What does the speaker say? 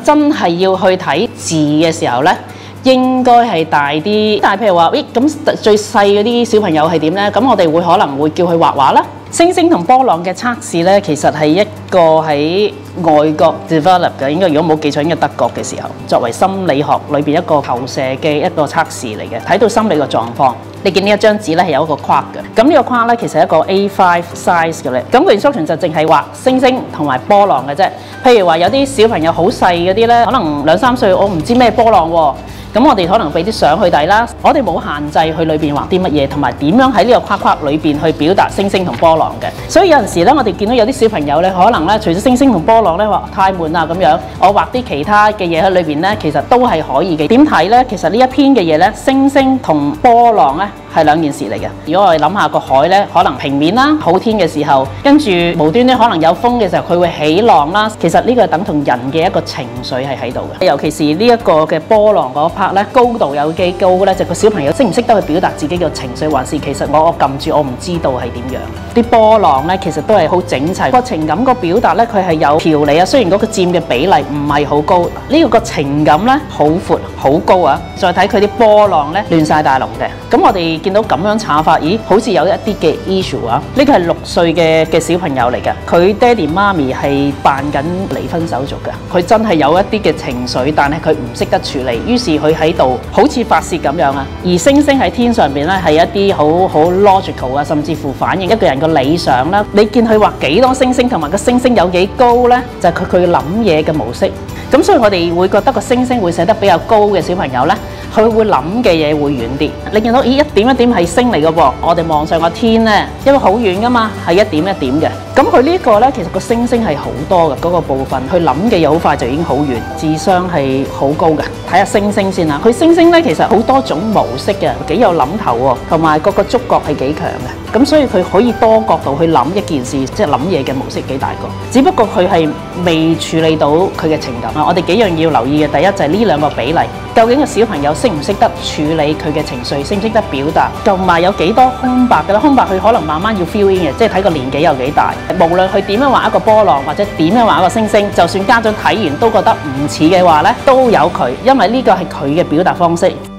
真係要去睇字嘅時候咧，應該係大啲。但係譬如話，咁最細嗰啲小朋友係點咧？咁我哋可能會叫佢畫畫啦。星星同波浪嘅測試咧，其實係一個喺外國 develop 嘅，應該如果冇記錯，應該德國嘅時候，作為心理學裏邊一個投射嘅一個測試嚟嘅，睇到心理嘅狀況。你見呢一張紙咧係有一個框嘅，咁呢個框咧其實係一個 A5 size 嘅咧，咁個 instruction 就淨係畫星星同埋波浪嘅啫。譬如話有啲小朋友好細嗰啲咧，可能2、3歲，我唔知咩波浪喎。咁我哋可能俾啲相去睇啦，我哋冇限制佢裏邊畫啲乜嘢，同埋點樣喺呢個框框裏邊去表達星星同波浪嘅。所以有陣時咧，我哋見到有啲小朋友咧，可能咧除咗星星同波浪咧話太悶啦咁樣，我畫啲其他嘅嘢喺裏邊咧，其實都係可以嘅。點睇咧？其實呢一篇嘅嘢咧，星星同波浪咧係兩件事嚟嘅。如果我哋諗下個海咧，可能平面啦，好天嘅時候，跟住無端端可能有風嘅時候，佢會起浪啦。其實呢個係等同人嘅一個情緒係喺度嘅。尤其是呢一個嘅波浪嗰 part 咧，高度有幾高咧，就個小朋友識唔識得去表達自己嘅情緒，還是其實我撳住我唔知道係點樣。啲波浪咧其實都係好整齊，個情感個表達咧佢係有條理啊。雖然嗰個佔嘅比例唔係好高，呢個情感咧好闊好高啊。再睇佢啲波浪咧亂晒大龍嘅。咁我哋見到咁樣查法，咦，好似有一啲嘅 issue 啊！呢個係6歲嘅小朋友嚟嘅，佢爹哋媽咪係辦緊離婚手續嘅，佢真係有一啲嘅情緒，但係佢唔識得處理，於是佢喺度好似發泄咁樣啊！而星星喺天上邊咧係一啲好 logical 啊，甚至乎反映一個人個理想啦。你見佢畫幾多星星同埋個星星有幾高咧，就係佢諗嘢嘅模式。咁所以我哋會覺得個星星會寫得比較高嘅小朋友咧，佢會諗嘅嘢會遠啲。你見到咦一點一點係星嚟嘅噃，我哋望上個天咧，因為好遠噶嘛，係一點一點嘅。咁佢呢個咧，其實個星星係好多嘅嗰個部分，佢諗嘅嘢好快就已經好遠，智商係好高嘅。睇下星星先啦，佢星星咧其實好多種模式嘅，幾有諗頭喎，同埋個觸覺係幾強嘅。咁所以佢可以多角度去諗一件事，即係諗嘢嘅模式幾大個。只不過佢係未處理到佢嘅情感啊。我哋幾樣要留意嘅，第一就係呢兩個比例，究竟個小朋友識唔識得處理佢嘅情緒，識唔識得表達，同埋有幾多空白嘅啦？空白佢可能慢慢要 fill in 嘅，即係睇個年紀有幾大。無論佢點樣畫一個波浪，或者點樣畫一個星星，就算家長睇完都覺得唔似嘅話咧，都有佢，因為呢個係佢嘅表達方式。